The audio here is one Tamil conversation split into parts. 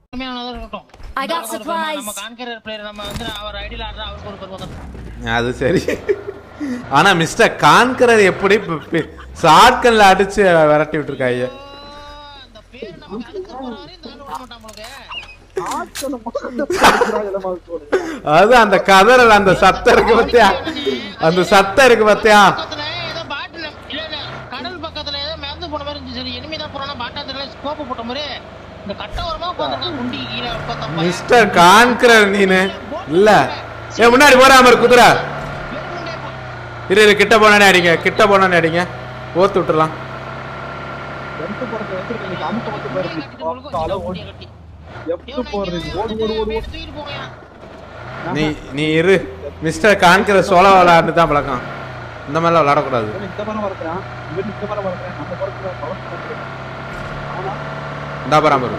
I got supplies. நம்ம கான்கரர் பிளேயர் நம்ம வந்து அவர் ஐடில ஆடுற அவருக்கு ஒரு பர்வதம். அது சரி. ஆனா மிஸ்டர் கான்கரர் எப்படி ஷாட்கன்ல அடிச்சு விரட்டி விட்டுருக்காங்க. அந்த பேர் நமக்கு அடுத்து போறாரு இந்த ஆளு விட மாட்டான் போலவே. அது அந்த கதறல் அந்த சத்தம் இருக்கு பாத்தியா? அந்த சத்தம் இருக்கு பாத்தியா? ஏதோ பாட்டில் இல்ல கடல் பக்கத்துல ஏதோ மேந்து போன மாதிரி இருந்துச்சு. சரி எனிமி தான் போறானா பாட்டாத்துல ஸ்கோப் போட்ட மாதிரி இந்த கட்டவரமா உட்கார்ந்திருக்கான் குண்டி கீழ உட்கார்ந்தா. மிஸ்டர் கான்கரர் நீனு இல்ல. ஏ முன்னாடி போறா மாதிரி குதிரை. இரு கிட்ட போனானே அடிங்க. கிட்ட போனானே அடிங்க. ஓத்து விட்டுறலாம். நீ இரு. மிஸ்டர் கான்கரர் சோலோ விளையாண்டு தான் பழக்கம். இந்த மாதிரிலாம் விளையாடக்கூடாது. இந்த பராமரி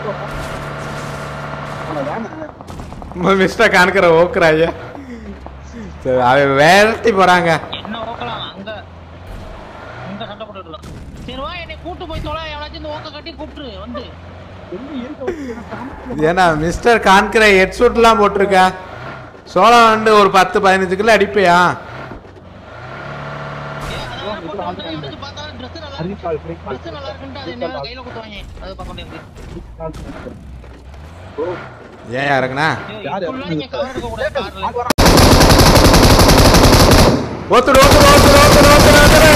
மிஸ்டர் கான்கரர் ஓக்குறாங்க. சரி அவன் வேட்டி போறாங்க. என்ன ஓக்கலாம் அங்க அங்க சண்டை போட்டுடலாம். சரி வா என்னை கூட்டி போய் தொலை. எவனாச்சும் இந்த ஓக்க கட்டி கூப்பிட்டு வந்து ஏன்னா மிஸ்டர் கான்கரர் ஹெட்ஷூட்லாம் போட்டிருக்கா. சோளம் வந்து ஒரு 10-15 கிலோ அடிப்பையா? ஏன் இறக்குனா ஓத்துடு ஓத்துடு ஓத்துடு ஓத்துடு ஓத்துடு ஓத்துடு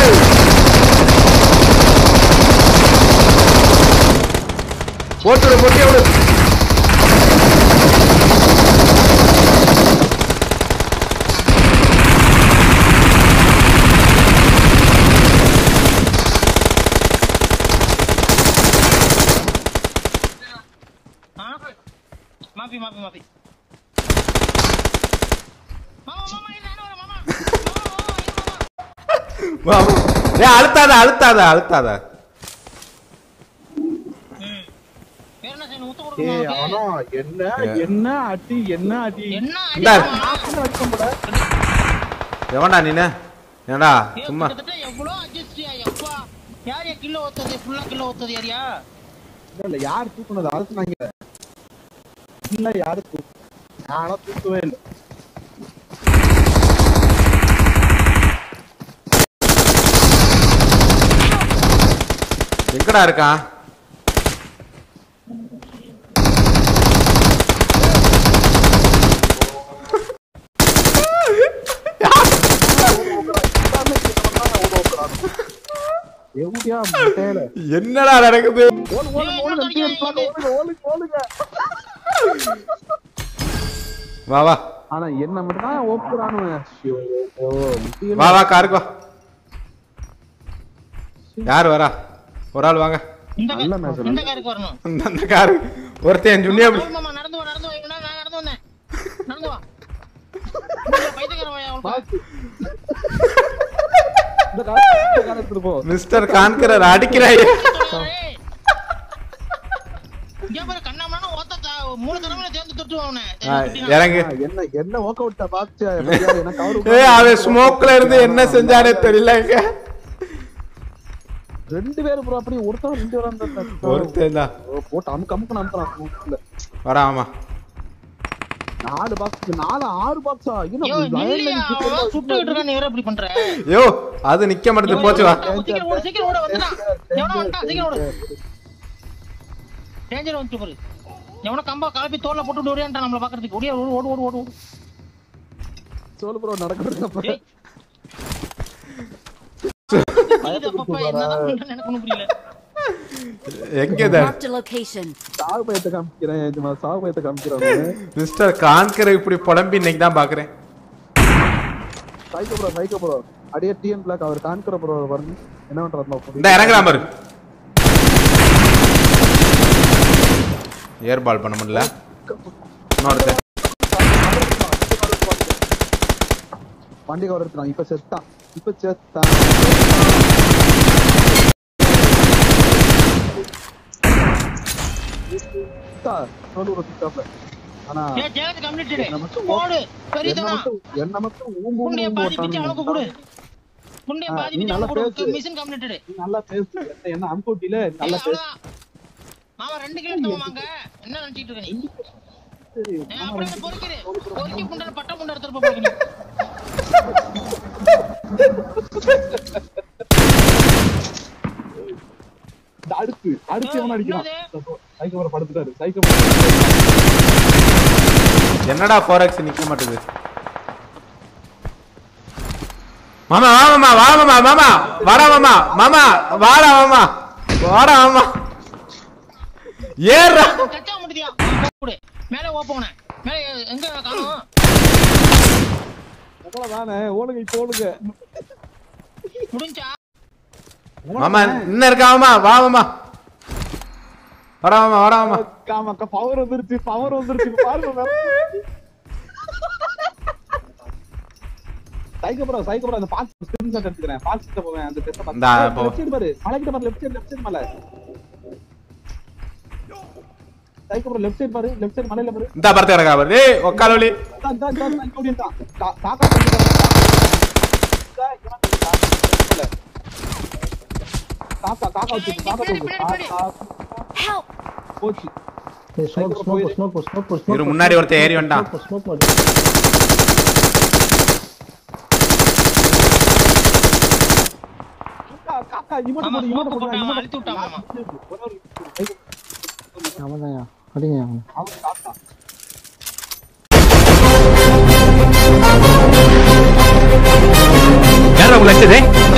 ஓத்துடு பொட்டிய விடு. மாபி மாபி மாபி மாமா ஏய் அழுத்தாத அழுத்தாத அழுத்தாத. வேறனா சே ஊத்து கொடுங்க. என்ன என்ன அடி என்ன அடி என்ன அடி அடிக்கம்டா. எவன்டா நீனே? என்னடா சும்மா எவ்வளவு அட்ஜஸ்டியா எப்பா யார் கிலோ ஓத்தது ஃபுல்லா கிலோ ஓத்தது யாரியா? இல்ல யார் தூக்குனது அரசு நாங்க இல்ல யாரு நானா தூக்கவே இல்ல. எங்கடா இருக்கான்? என்னடா நடக்குது? வா வா. ஆனா என்ன மட்டும் தான் ஓப்புறானு. வா வா காருக்கு வா. யார் வரா? ஒரு ஆள் வாங்க. இந்த காருக்கு வரணும். அந்த காரு ஒருத்தன் ஜுனியா மாமா நடந்து வா நடந்து வா. நான் நடந்து வந்தேன். நடந்து வா. பைத்தியக்காரன் வாயா அவள. இந்த கார் எடுத்து போ. மிஸ்டர் கான்கரர் அடிக்கிறாயே. இங்க பாரு கண்ணாமண்ணா ஓத்த மூணு தடவை சேர்ந்து தொட்டுவானே. இறங்கு. என்ன என்ன வாக் அவுட் பாத்தியா? என்ன கவர். ஏய் அவன் ஸ்மோக்ல இருந்து என்ன செஞ்சானே தெரியலங்க. ரெண்டு பேர் ப்ரோ அப்படி ஒருத்தன் ரெண்டு பேர் அந்த ஒருத்தன் தான் போட்டு அமுக்கு அமுக்குறான் ஸ்மோக்ல. வரா ஆமா. 4 பாக்ஸ் 4 6 பாக்ஸா? இன்னும் சுட்டுட்டு இருக்க. நீ வேற இப்படி பண்ற? யோ அது நிக்க மாட்டேது. போச்சு வா. சீக்கிரம் ஓட வந்துடா. எவனோ வந்துடா சீக்கிரம் ஓடு. டேஞ்சர் வந்து பாரு. எவனோ கம்பா காப்பி தோல்ல போட்டு ஓடியான்டா நம்மள பாக்குறதுக்கு. ஓடியா ஓடு ஓடு ஓடு ஓடு. சோல் ப்ரோ நடக்குது அப்ப. அப்பா என்னதான் பண்றேன்னு எனக்கு ஒண்ணும் புரியல. எங்கடா? சாவு பயத்தை காமிக்கிறேன். இது சாவு பயத்தை காமிக்கிறேன். மிஸ்டர் கான்கரர் இப்படி புலம்பி இன்னைக்கு தான் பாக்குறேன். சைக்கோ ப்ரோ அடியே டிஎன் பிளாக் அவர் கான்கரர் ப்ரோ வரணும். என்ன பண்றாரு? இந்த இறங்குறா பாரு. ஏர் பால் பண்ண முடியல. இன்னொருத்த வண்டி கவர் எடுத்துறான். இப்ப செத்தான். ஆனா ஜெயலலிதா கம்ப்ளீட்டட் போடு பெரியதா. என்ன மட்டும் ஊம்பு குண்டிய பாதி பிச்சு அவனுக்கு கொடு. குண்டிய பாதி பிச்சு அவனுக்கு கொடு. Mission completed. நல்லா பேசு. என்ன அம்கோட்டில நல்லா பேசு. மாமா 2 கிலோ எடுத்தோமாங்க. என்ன நினைச்சிட்டு இருக்க நீ? சரி அப்படியே பொறுக்கிரு. பொறுக்கி புண்டை பட்ட புண்டை எடுத்துட்டு போறீங்க. அடுத்து எவன அடிக்கிறான்? சைக்கோ வர படுத்துட்டாரு. சைக்கோ என்னடா 4x நிக்க மாட்டேது? மாமா வா மாமா வாடா மாமா வாடா மாமா ஏறா கச்சா முடியா போடு மேலே ஓபோனே மேலே எங்க காணோம் அவ்வளவுதானே ஓடுங்க இப்போ ஓடுங்க முடிஞ்சா மாமா இன்ன இருக்கா மாமா வா மாமா வாடா மாமா காமக்க பவர் வந்துருச்சு பாருங்க சைக்கோ ப்ரோ அந்த பாக்ஸ் ஸ்கிரீன்ஷாட் எடுத்துக்கறேன் பாக்ஸ் கிட்ட போவேன் அந்த டெஸ்ட் பண்ணு லெஃப்ட் சைடு பாரு மலைக்கிட்ட பாரு லெஃப்ட் சைடு மலை சைக்கோ ப்ரோ லெஃப்ட் சைடு மலையில பாரு இந்த பர்த்த கடக்கா பாரு டேய் ஒக்காலோலி தான் காக்கா போச்சு ஸ்மோக் இரு முன்னாடி ஒருத்த ஏறி வந்தான் காக்கா இமோட் போடு அழுத்தி விட்டா மாமா அவன்தான் அடிங்க அவன் காக்கா யாரா உள்ள வச்சதே